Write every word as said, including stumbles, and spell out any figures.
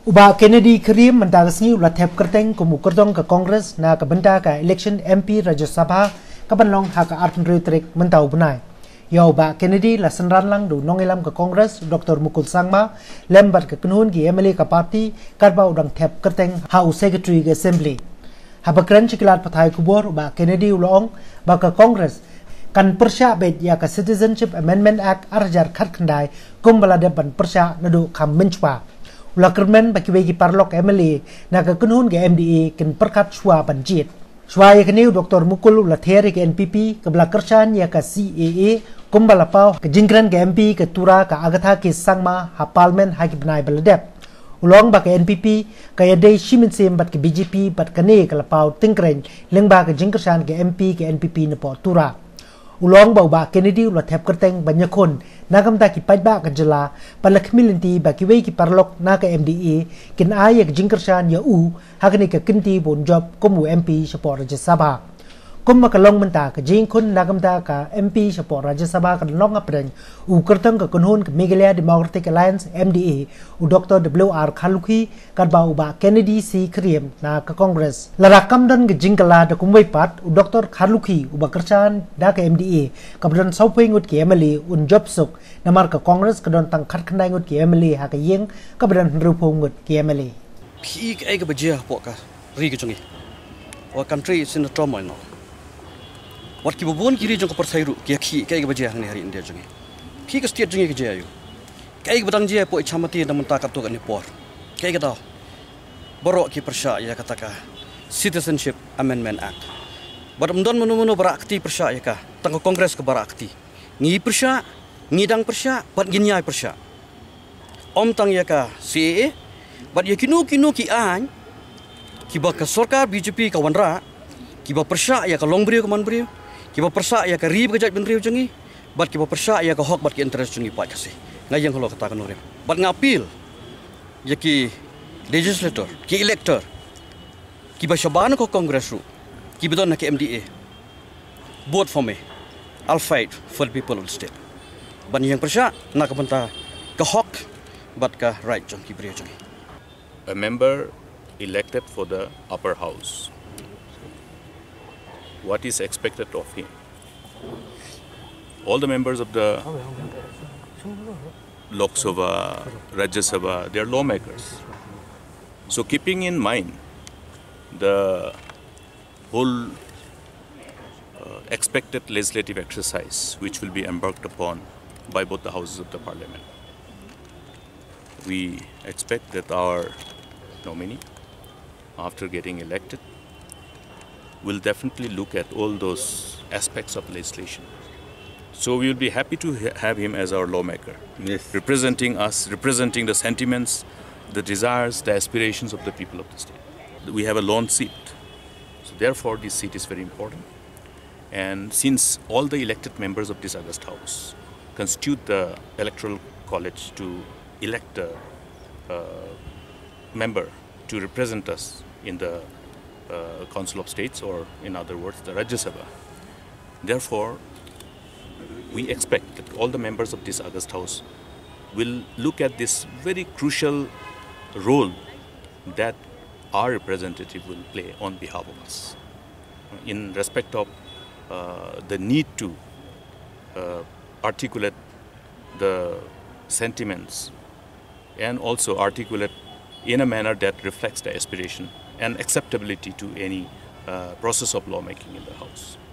Uba Kennedy Karim mendagasngi ulat hep kerteng kumu kertong ke Kongres na kebenda ka election M P Rajya Sabha kabanlong haka arten reutrek mentau benai. Ya uba Kennedy la senran lang du nongelam ke Kongres Doktor Mukul Sangma lembat ke kenhun ki M L A ka parti karba udang hep kerteng House Secretary ke Assembly. Habakran cikilat patai kubur uba Kennedy ulong ba ke Kongres kan persya bet ya ka Citizenship Amendment Act arjar khat khandai kumbala depan persya nadu kam menchwa. Ulah kermen bagi bagi parlok M L A na ke kenhun ke M D A ken perkat shwa banjit. Shwa ya keniu Doktor Mukul ulah theri ke N P P ke bela kersan ya ke C A A kumbala pau ke jingkran ke M P ke tura ke agatha ke sangma ha parliament ha ki benai beledep. Ulong ba ke N P P ke yadai shimin sem bat ke B J P bat ke ne ke lapau tingkren leng ba ke jingkersan ke M P ke N P P ne po tura. Ulong bau ba Kennedy ulah thep kerteng banyak kon nagam ta ki pajba ke jela palak milinti ba ki wei ki parlok na ke M D A kin ay ke jingkersan ya u hakni ke kinti bon job kumu M P support Rajya Sabha kum makalong menta ke jing kun nagam ta ka M P support Rajya Sabha kan long apreng u kerteng ke kunhun ke Meghalaya Democratic Alliance M D A u Doktor W R Khalukhi kan ba u ba Kennedy C Karim na ke Kongres larakam dan ke jingkala de kumwei pat u Doktor Khalukhi u ba kersan da ke M D A kabran saupai ngut ke M L A un job suk namar ke Kongres ke don tang khat khandai ngut ke M L A ha ke yeng kabran rupong ngut ke M L A Phi cái cái bajia poka ri ke chungi our country is in a trauma now what ki bobon kiri jong ko persairu ki khi cái cái bajia hang hari India chungi phi ke state chungi ke jayu cái cái badang jia po chamati na munta ka to ni por cái cái daw borok ki persya ya kataka Citizenship Amendment Act badam don menu-menu berakti persya ya ka tang kongres ke berakti ngi persya ngidang persya bat ginyai persya om tang ya ka C A A But ya kinu kinu ki an kiba ka sarkar B J P ka wanra kiba persya ya ka long brio ka man brio kiba persya ya ka rib ka jat brio jungi but kiba persya ya ka hok bat ki interest jungi pa kasi ngayang holo kata kanore but ngapil ya ki legislator ki elector kiba shaban ko congress ru kiba don na ki M D A vote for me I'll fight for the people of the state but yang persya na ka banta ka hok but ka right jong ki brio jungi a member elected for the upper house. What is expected of him? All the members of the Lok Sabha, Rajya Sabha, they are lawmakers. So keeping in mind the whole uh, expected legislative exercise which will be embarked upon by both the houses of the parliament, we expect that our nominee, after getting elected, will definitely look at all those aspects of legislation. So we will be happy to ha have him as our lawmaker, yes. representing us, representing the sentiments, the desires, the aspirations of the people of the state. We have a lone seat, so therefore this seat is very important. And since all the elected members of this August House constitute the electoral college to elect a uh, member to represent us in the uh, Council of States, or in other words, the Rajya Sabha. Therefore, we expect that all the members of this August House will look at this very crucial role that our representative will play on behalf of us in respect of uh, the need to uh, articulate the sentiments and also articulate in a manner that reflects the aspiration and acceptability to any uh, process of lawmaking in the House.